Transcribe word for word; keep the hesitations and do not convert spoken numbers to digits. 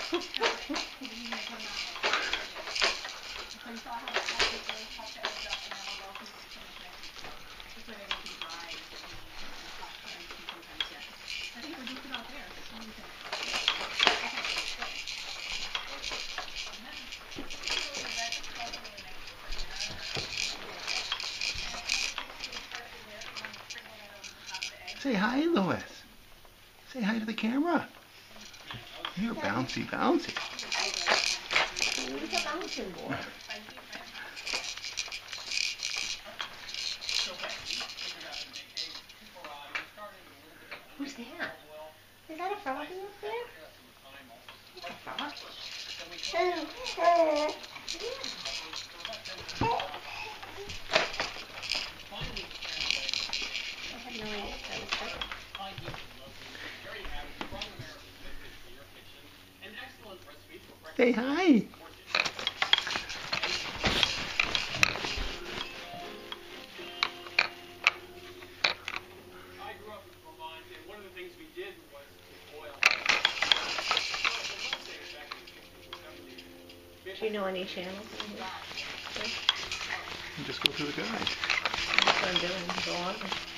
Say hi, Louis. Say hi to the camera. You're bouncy, bouncy. He's a bouncing boy. Who's that? Is that a froggy up there? That's a frog. I have no idea how to start. Say hi. Do you know any channels? You just go through the guide. That's what I'm doing. Go on.